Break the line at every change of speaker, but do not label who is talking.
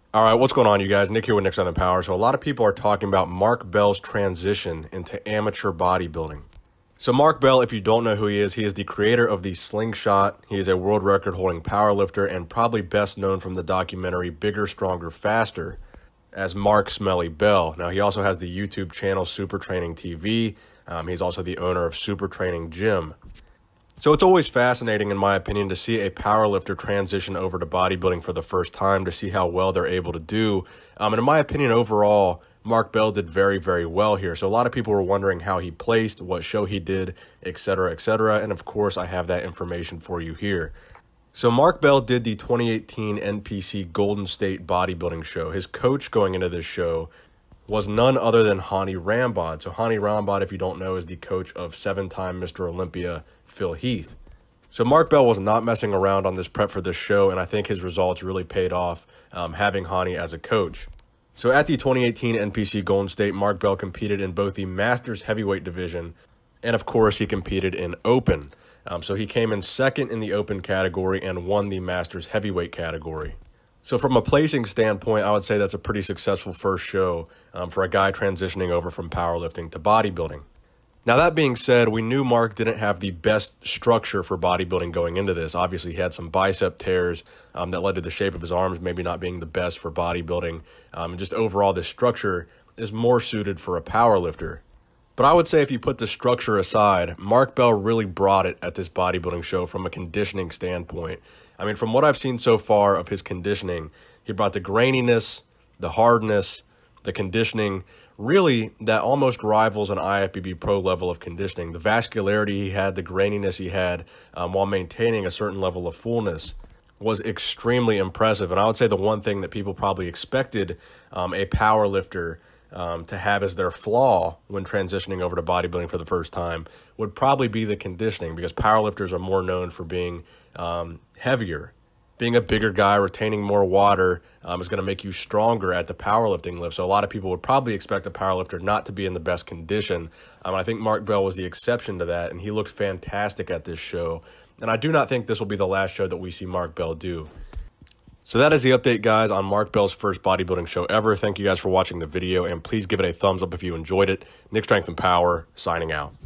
All right, what's going on, you guys? Nick here with Nick Strength and Power. So a lot of people are talking about Mark Bell's transition into amateur bodybuilding. So Mark Bell, if you don't know who he is the creator of the Slingshot. He is a world record holding powerlifter and probably best known from the documentary Bigger, Stronger, Faster as Mark Smelly Bell. Now, he also has the YouTube channel Super Training TV. He's also the owner of Super Training Gym. So it's always fascinating, in my opinion, to see a powerlifter transition over to bodybuilding for the first time, to see how well they're able to do. And in my opinion, overall, Mark Bell did very, very well here. So a lot of people were wondering how he placed, what show he did, etc., etc. And of course, I have that information for you here. So Mark Bell did the 2018 NPC Golden State Bodybuilding Show. His coach going into this show was none other than Hany Rambod. So Hany Rambod, if you don't know, is the coach of seven-time Mr. Olympia, Phil Heath. So Mark Bell was not messing around on this prep for this show, and I think his results really paid off having Hany as a coach. So at the 2018 NPC Golden State, Mark Bell competed in both the Masters Heavyweight division, and of course he competed in Open. So he came in second in the Open category and won the Masters Heavyweight category. So from a placing standpoint, I would say that's a pretty successful first show for a guy transitioning over from powerlifting to bodybuilding. Now, that being said, we knew Mark didn't have the best structure for bodybuilding going into this. Obviously, he had some bicep tears that led to the shape of his arms maybe not being the best for bodybuilding. And just overall, this structure is more suited for a powerlifter. But I would say if you put the structure aside, Mark Bell really brought it at this bodybuilding show from a conditioning standpoint. I mean, from what I've seen so far of his conditioning, he brought the graininess, the hardness, the conditioning, really that almost rivals an IFBB Pro level of conditioning. The vascularity he had, the graininess he had, while maintaining a certain level of fullness was extremely impressive. And I would say the one thing that people probably expected a power lifter to have as their flaw when transitioning over to bodybuilding for the first time would probably be the conditioning, because powerlifters are more known for being heavier. Being a bigger guy, retaining more water is going to make you stronger at the powerlifting lift. So a lot of people would probably expect a powerlifter not to be in the best condition. I think Mark Bell was the exception to that, and he looked fantastic at this show. And I do not think this will be the last show that we see Mark Bell do. So that is the update, guys, on Mark Bell's first bodybuilding show ever. Thank you guys for watching the video, and please give it a thumbs up if you enjoyed it. Nick Strength and Power, signing out.